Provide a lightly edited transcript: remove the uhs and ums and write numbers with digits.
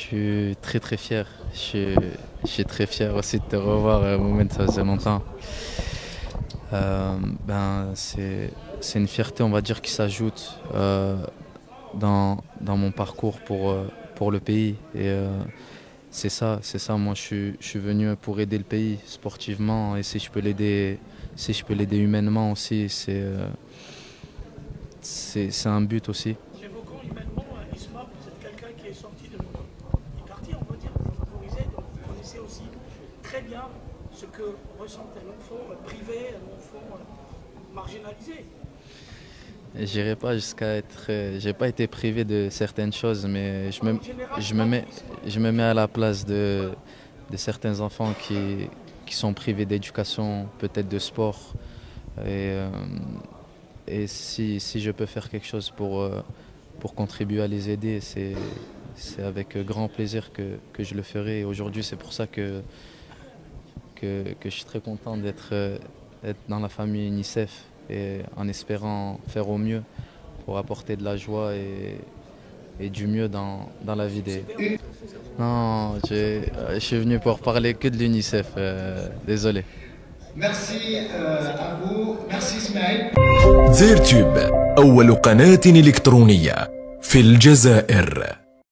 suis très très fier. Je suis très fier aussi de te revoir, Mohamed, ça faisait longtemps. C'est une fierté, on va dire, qui s'ajoute dans mon parcours pour le pays. Et c'est ça. Moi, je suis venu pour aider le pays sportivement et si je peux l'aider humainement aussi, c'est un but aussi. Évoquons humainement Isma, vous êtes quelqu'un qui est sorti du quartier, on peut dire, favorisé, donc vous connaissez aussi très bien ce que ressent un enfant privé, un enfant marginalisé. J'irai pas jusqu'à être. J'ai pas été privé de certaines choses, mais je me mets à la place de certains enfants qui sont privés d'éducation, peut-être de sport. Et, et si je peux faire quelque chose pour contribuer à les aider, c'est avec grand plaisir que je le ferai. Et aujourd'hui, c'est pour ça que je suis très content d'être dans la famille UNICEF et en espérant faire au mieux pour apporter de la joie et du mieux dans la vie des... Non, je suis venu pour parler que de l'UNICEF, désolé. Merci à vous, merci Ismaël. زيرتيوب أول قناة إلكترونية في الجزائر.